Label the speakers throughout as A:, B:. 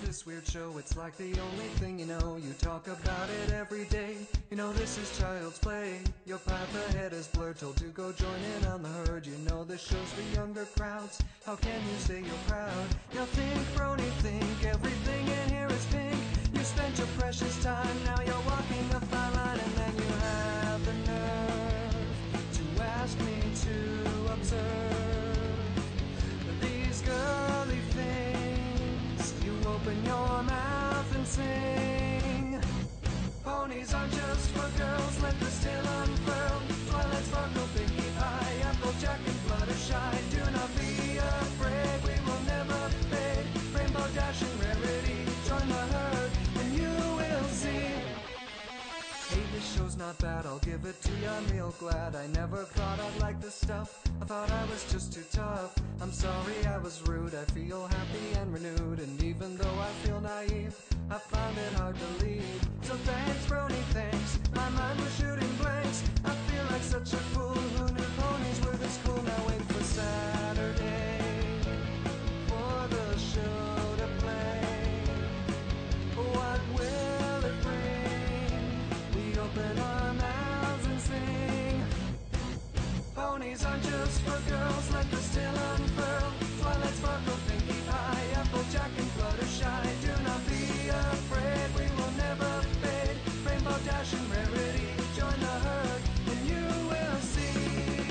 A: this weird show, it's like the only thing you know. You talk about it every day, you know this is child's play. Your path ahead is blurred, told to go join in on the herd. You know this show's for younger crowds, how can you say you're proud? Now think, brony, think, everything in here is pink. You spent your precious time, now you're walking a fine line. And then you have the nerve to ask me to observe these girly things. You open your mouth and sing. Ponies aren't just for girls, let the tail unfurl. Twilight sparkle, pinkie pie, applejack and Fluttershy. Do not be afraid, we will never fade. Rainbow dash and rarity, join the herd and you will see. Hey, this show's not bad, I'll give it to ya real glad. I never thought I'd like this stuff, I thought I was just too tough. I'm sorry I was rude, I feel happy and renewed. And even though I feel naive, I found it hard to leave. So thanks, brony, thanks, my mind was shooting blanks. I feel like such a fool, who knew ponies were this cool. Now wait for Saturday, for the show to play. What will it bring? We open our mouths and sing. Ponies aren't just for girls, let the tail unfurl. Twilight sparkle, pinkie pie, applejack and Fluttershy. Do not be afraid, we will never fade. Rainbow dash and rarity, join the herd and you will see.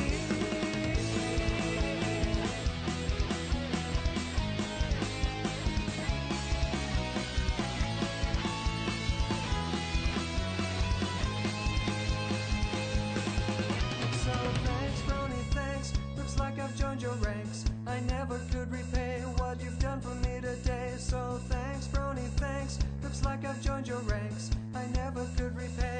A: So thanks, brony, thanks, looks like I've joined your ranks. I never could repay what you've done for me today. So thanks, brony, thanks, looks like I've joined your ranks. I never could repay.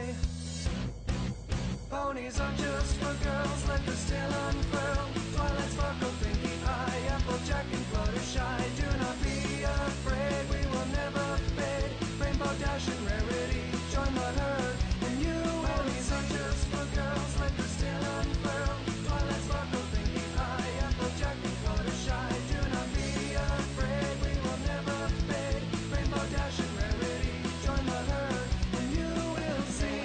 A: Ponies aren't just for girls, let the tail unfurl. Twilight sparkle, pinkie pie, applejack and Fluttershy. Do not be afraid, we will never fade. Rainbow dash and rarity, join the herd and you will. Ponies aren't just for girls, let the tail unfurl. Twilight sparkle, pinkie pie, applejack and Fluttershy. Do not be afraid, we will never fade. Rainbow dash and rarity, join the herd and you will see.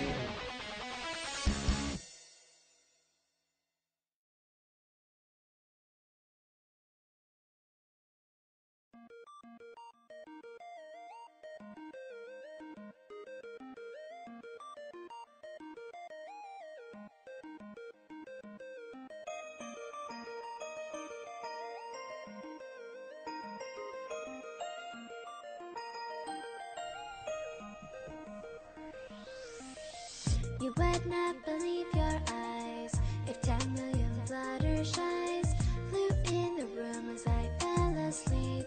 B: You would not believe your eyes if 10 million Fluttershies flew in the room as I fell asleep.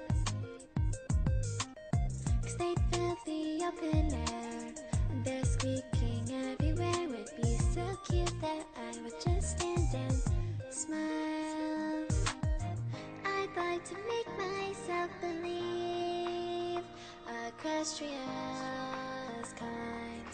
B: 'Cause they'd fill the open air, and their squeaking everywhere would be so cute that I would just stand and smile. I'd like to make myself believe Equestria's kind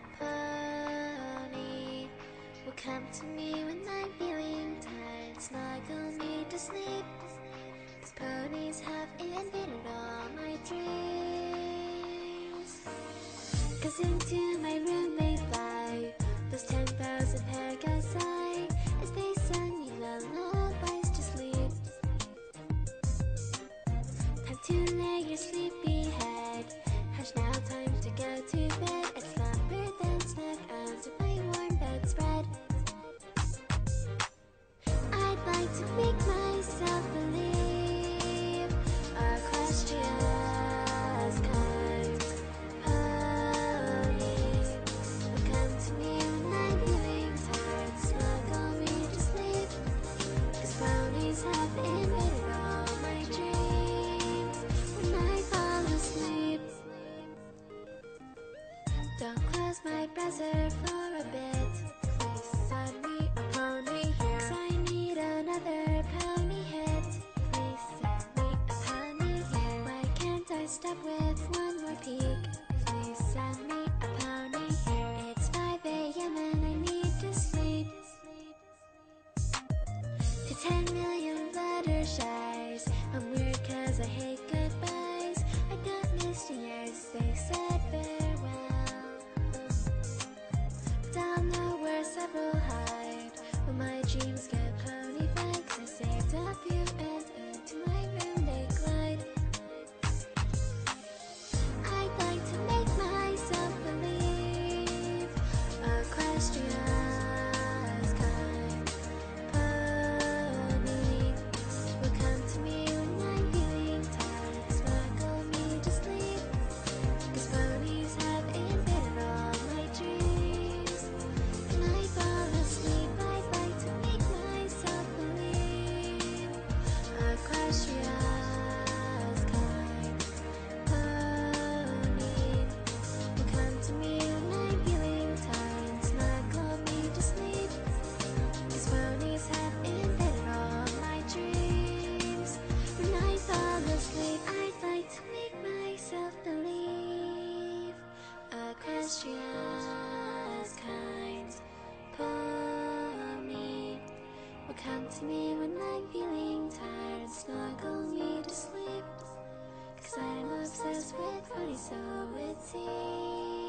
B: pony will come to me when I'm feeling tired, snuggle me to sleep. 'Cause ponies have invaded all my dreams. 'Cause into my room they fly, those 10,000 hair guys sigh as they send me lullabies to sleep. Time to lay your sleepy head, hush now, time to go to bed. It's slumber then snug under my warm bedspread. I'd like to make myself believe Equestria's kind ponies will come to me when I'm feeling tired, snuggle me to sleep. 'Cause ponies have invaded all my dreams when I fall asleep. Don't close my browser for a bit, please send me a pony here. 'Cause I need another pony hit, please send me a pony here. Why can't I stop with one more peek? Please send me a pony here. It's 5 AM and I need to sleep. To 10 million Fluttershies, I'm weird 'cause I hate goodbyes. I got missed years they said farewell. Down now where several hide, when my dreams get pony bags, I saved a few and into my room they glide. I'd like to make myself believe Equestria's kind pony will come to me when I'm feeling tired, smuggle me to sleep, 'cause ponies have invaded all my dreams. When I fall asleep, I'd like to make myself believe Equestria's kind pony will come to me when I'm feeling tired and snuggle me to sleep, 'cause ponies have invaded all my dreams. When I fall asleep, I'd like to make myself believe Equestria's kind pony will come to me when I'm feeling tired and snuggle me to sleep, 'cause I'm obsessed with ponies, so it seems.